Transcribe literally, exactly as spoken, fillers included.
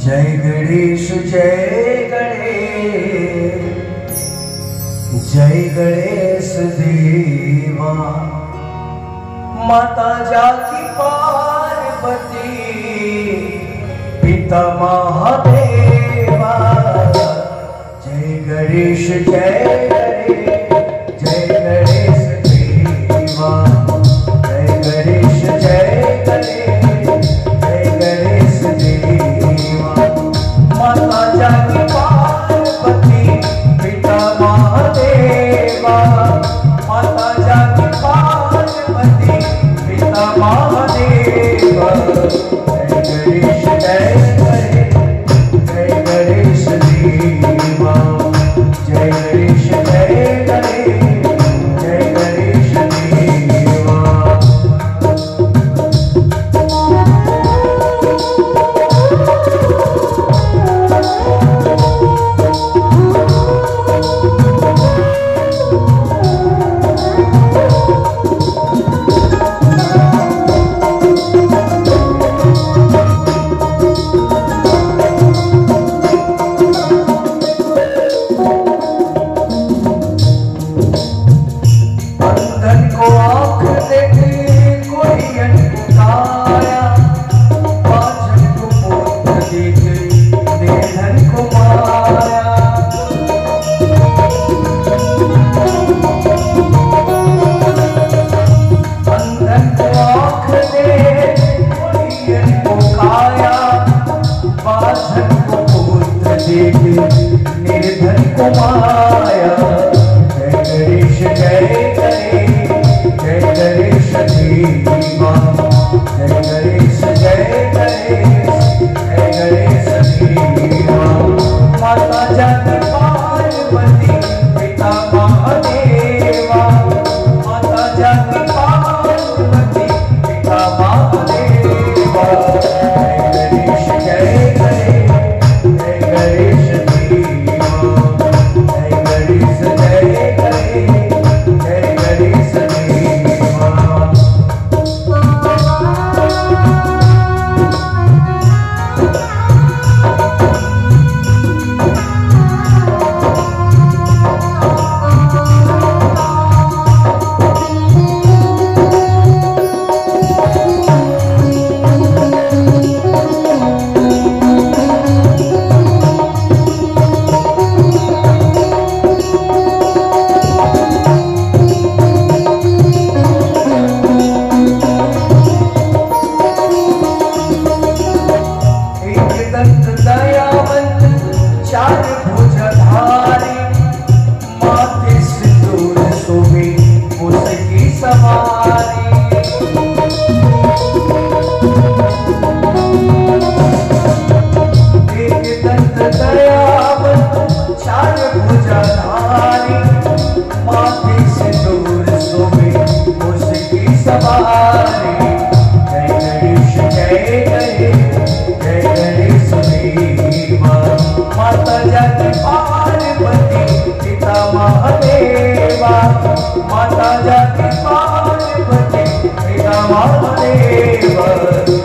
जय गणेश जय गणेश जय गणेश देवा। माता जाकी पार्वती पिता महादेवा। जय गणेश जय गणेश जय गणेश देवा। जय गणेश जय गणेश जय गणेश देवा। माता जाकी पार्वती पिता महादेवा। माता जाकी पार्वती पिता महादेवा। जय गणेश जय गणेश जय गणेश देवा। जय गणेश जय गणेश जय गणेश देवा। निर्धन को माया। जय गणेश जय गणेश जय गणेश देवा। जय गणेश जय गणेश जय गणेश देवा। माता जाकी पार्वती पिता महादेवा। माता जाकी पार्वती पिता महादेवा। जय गणेश जय गणेश जय गणेश माता जाकी पार्वती पिता महादेवा। माता जाकी पार्वती पिता महादेवा।